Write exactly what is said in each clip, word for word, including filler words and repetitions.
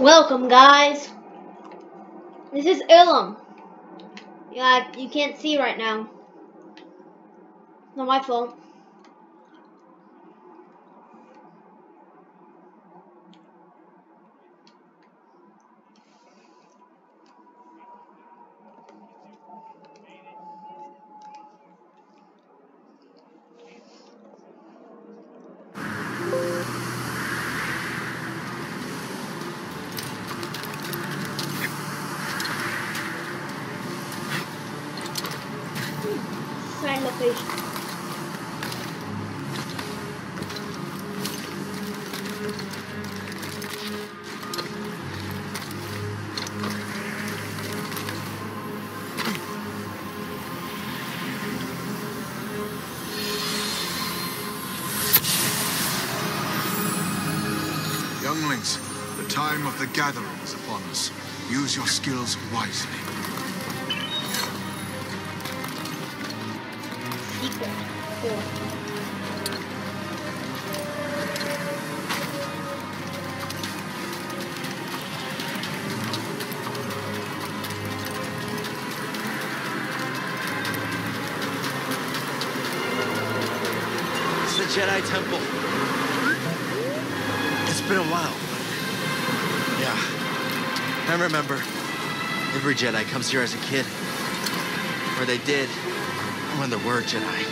Welcome, guys. This is Ilum. Yeah, you can't see right now. Not my fault. Sign location. Younglings, the time of the gathering is upon us. Use your skills wisely. Secret. Four. It's the Jedi Temple. It's been a while, but yeah. I remember. Every Jedi comes here as a kid. Or they did, when there were Jedi.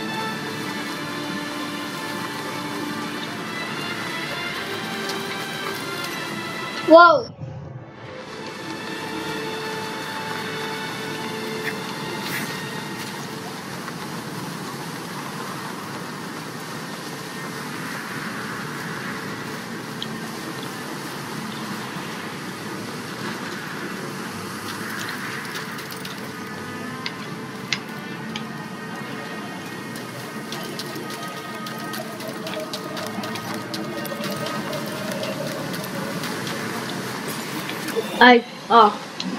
Whoa! I oh.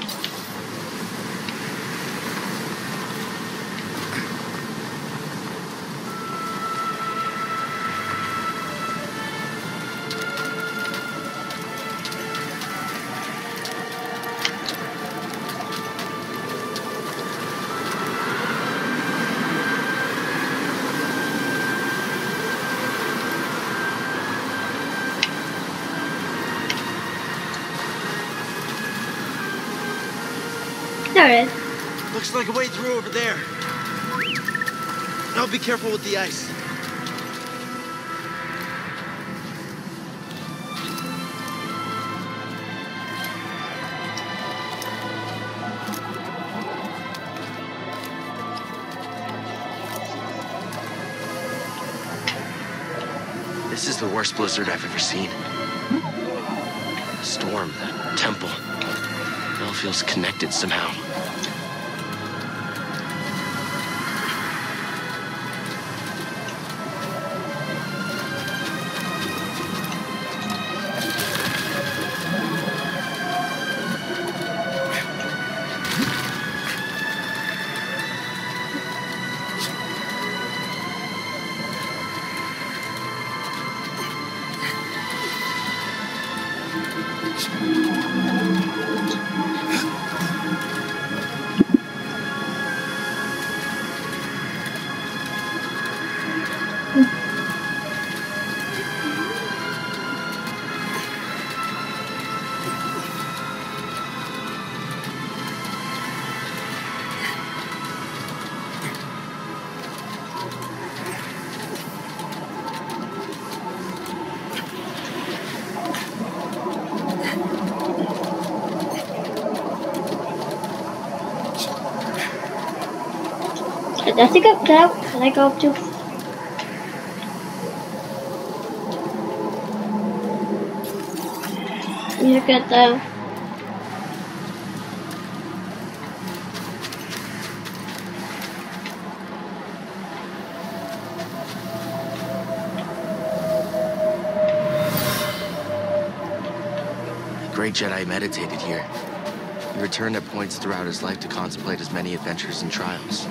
There it is. Looks like a way through over there. Now be careful with the ice. This is the worst blizzard I've ever seen. The storm, the temple. It all feels connected somehow. Does it go down? Can I go up to? Look at the. The great Jedi meditated here. He returned at points throughout his life to contemplate his many adventures and trials.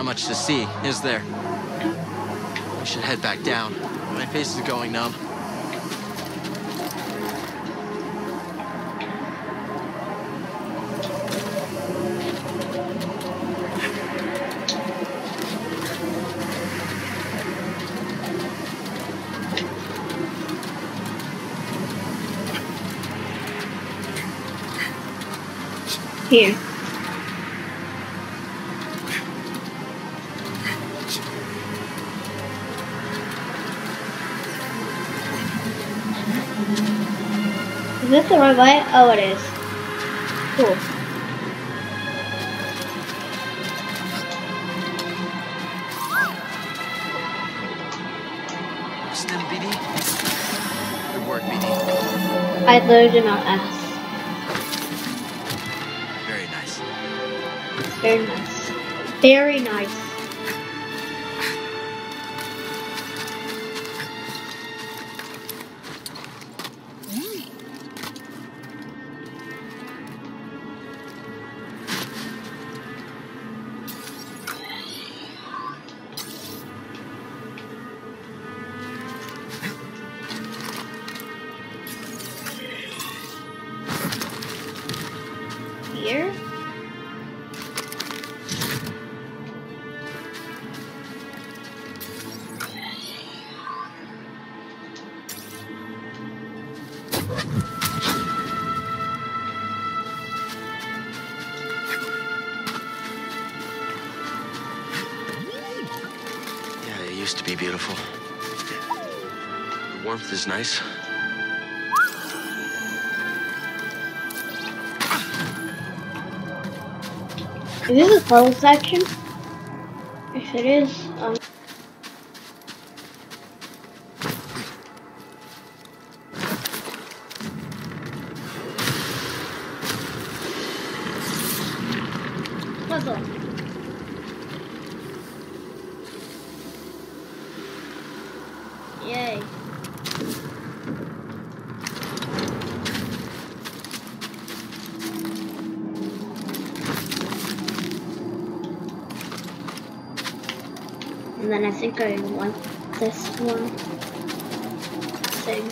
not much to see, is there? We should head back down. My face is going numb. Here. Is this the right way? Oh, it is. Cool. Stim, B D. Good work, B D. I loaded my ass. Very nice. Very nice. Very nice. Here? Yeah, it used to be beautiful. The warmth is nice. Is this a puzzle section? If it is, um. Puzzle. Yay. And then I think I want this one thing.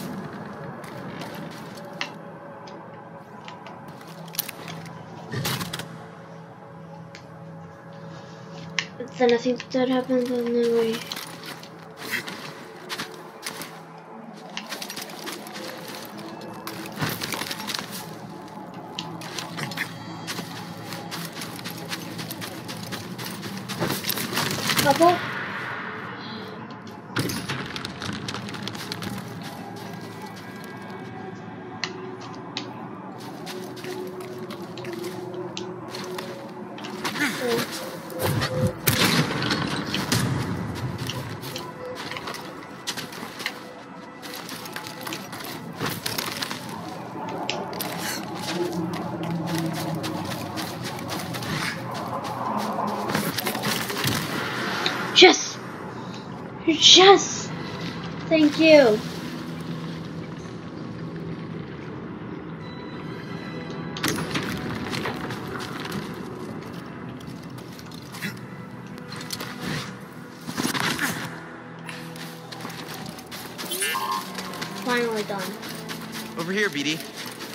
But then I think that happens and then we... Couple. Yes! Yes! Thank you. Finally done. Over here, B D.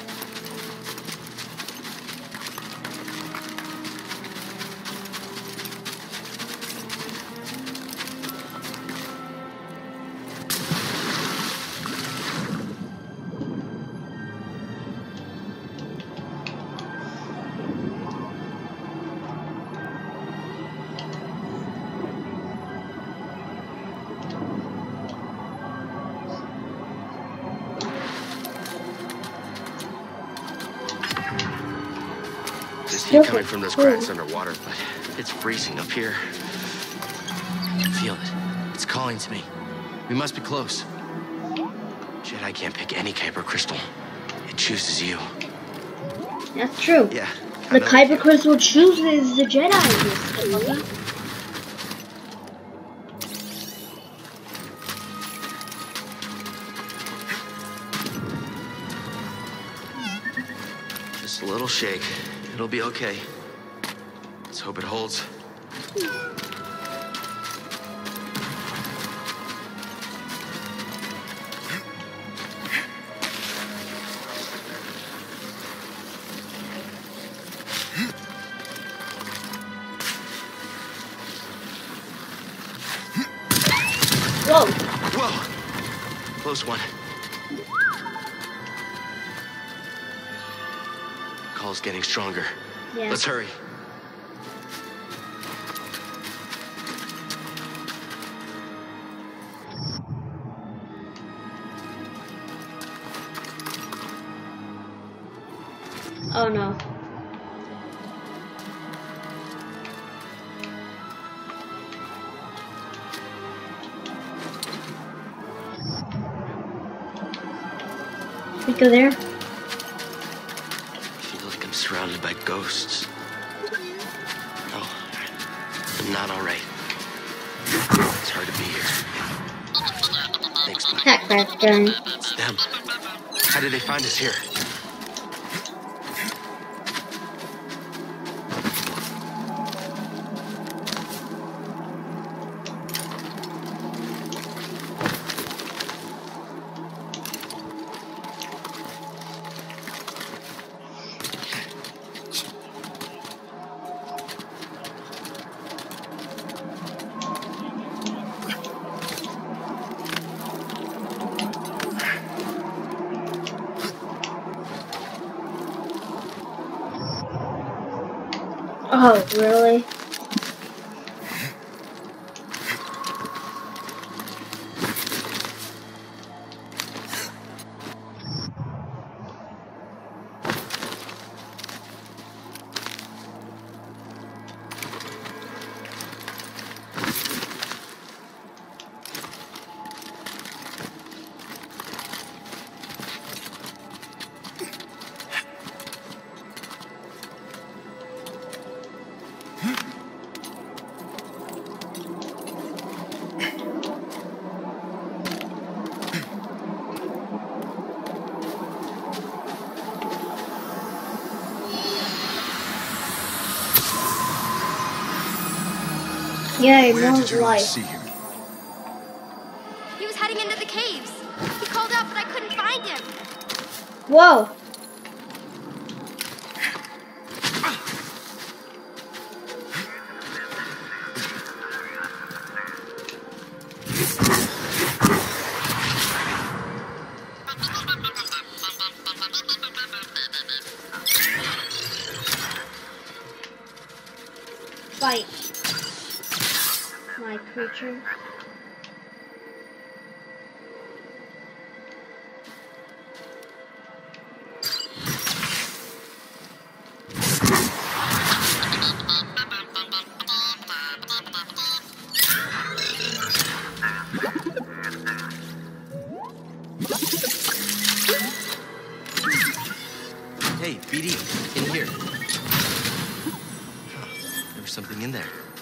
Heat coming from those cracks underwater, but it's freezing up here. Feel it. It's calling to me. We must be close. Jedi can't pick any Kyber crystal. It chooses you. That's true. Yeah. The Kyber crystal chooses the Jedi. Just a little shake. It'll be okay. Let's hope it holds. Whoa! Whoa! Close one. Call's getting stronger. Yeah. Let's hurry. Oh no. We go there? I feel like I'm surrounded by ghosts. No, I'm not all right. It's hard to be here. Thanks, Mike. That crack gun. It's them. How did they find us here? Oh, really? Yeah, Where no did you life. last see him? He was heading into the caves. He called out, but I couldn't find him. Whoa! Fight. My creature. Hey, B D, in here. Huh, there was something in there.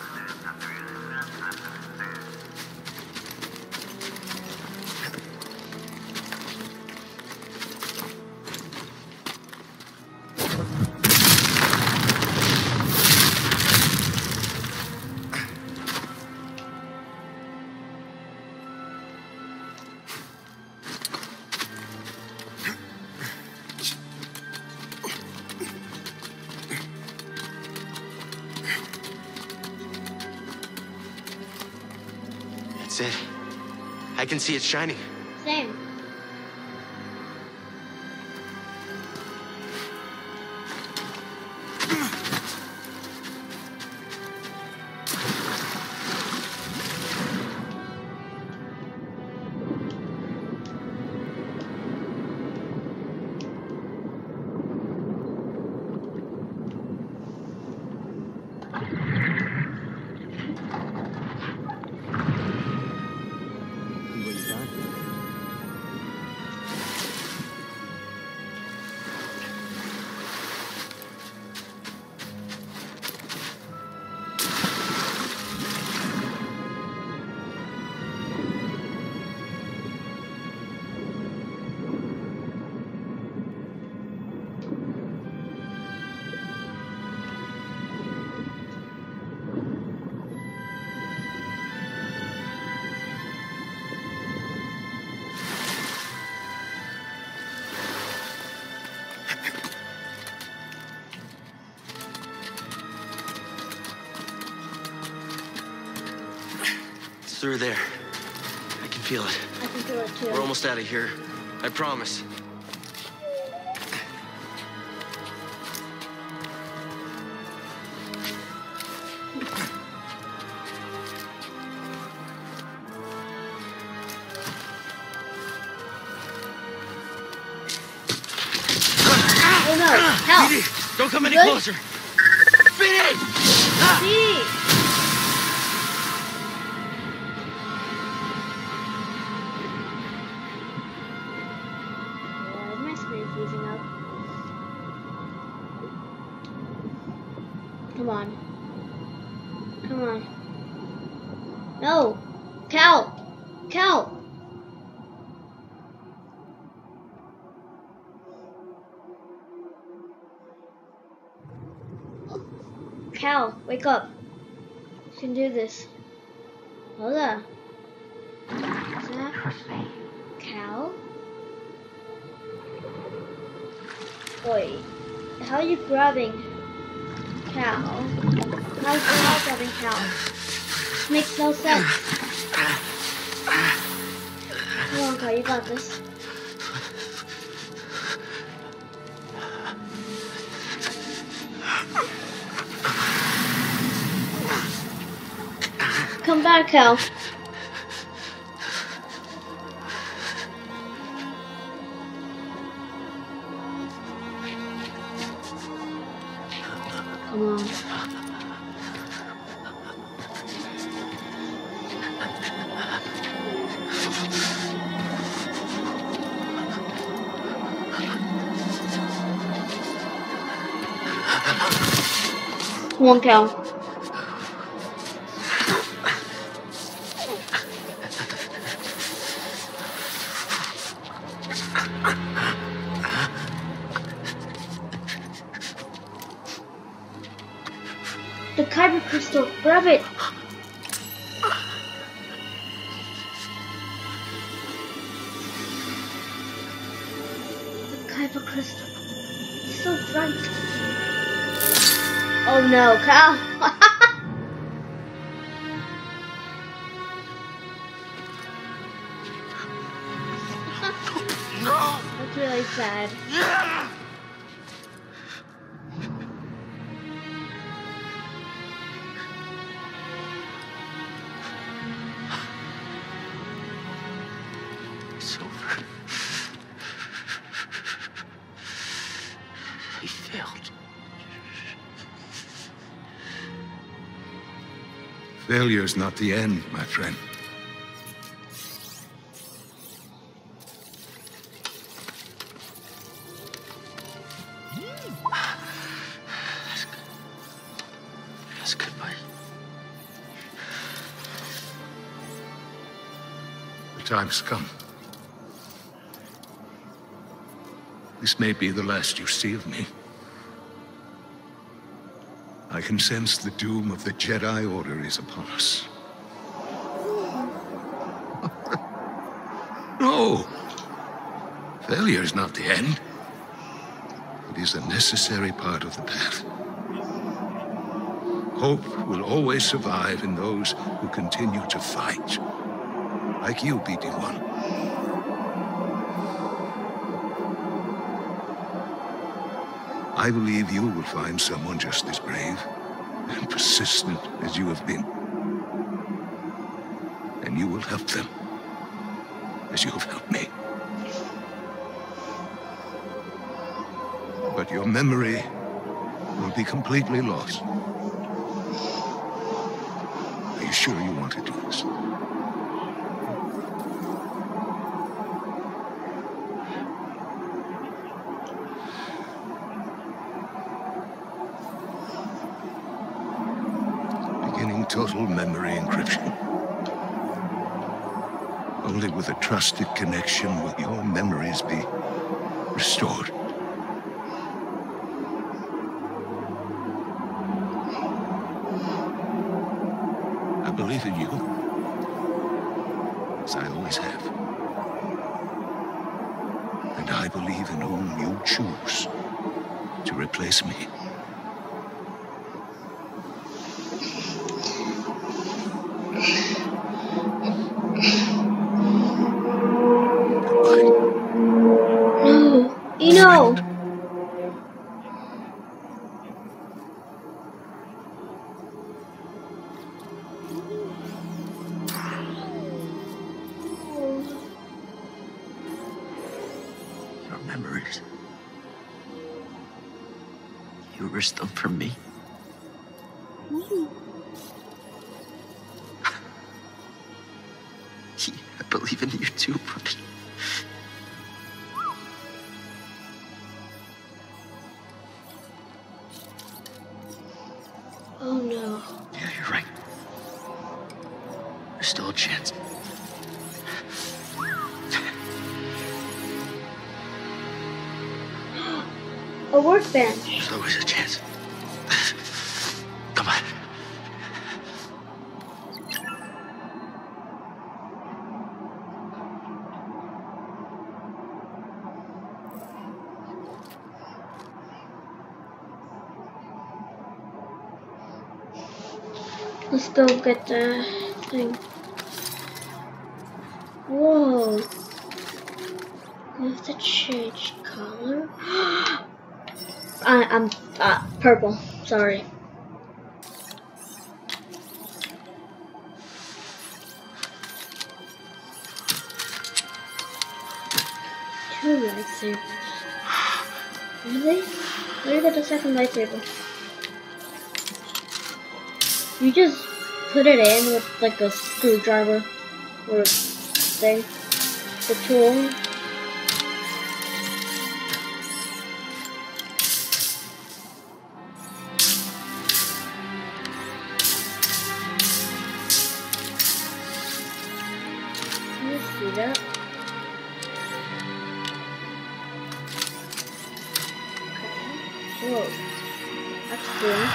That's it. I can see it shining. Same. through there. I can feel it. I can feel it too. We're almost out of here. I promise. Oh no! Help! Speedy, don't come any Good? closer. Speedy! See! Why is my screen freezing up? Come on. Come on. No! Cal! Cal! Cal, wake up. You can do this. Hola. Is that Cal? Wait. How are you grabbing Cal? How is Cal grabbing Cal? This makes no sense. Come on, Cal, you got this. Come back, Cal. Come on. Come on, Cal. The kyber crystal, grab it! The kyber crystal. It's so bright. Oh no, Cal! No! That's really sad. It's over. We failed. Failure's not the end, my friend. That's goodbye. The time's come. This may be the last you see of me. I can sense the doom of the Jedi Order is upon us. No! Failure is not the end. It is a necessary part of the path. Hope will always survive in those who continue to fight. Like you, B D one. I believe you will find someone just as brave and persistent as you have been. And you will help them as you have helped me. But your memory will be completely lost. Are you sure you want to do this? Total memory encryption. Only with a trusted connection will your memories be restored. I believe in you, as I always have. And I believe in whom you choose to replace me. You risked them for me. Mm. Yeah, I believe in you too, buddy. Oh no. Yeah, you're right. There's still a chance. A workbench. There's always a chance. Come on. Let's go get the thing. Whoa. I have to change color. I, I'm uh, purple. Sorry. Two lightsabers. Really? Where did you get the second lightsaber? You just put it in with like a screwdriver or thing. The tool. Can you see that? Okay. Whoa. That's cool.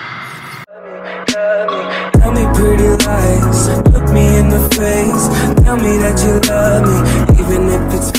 Tell me pretty lies, look me in the face. Tell me that you love me, even if it's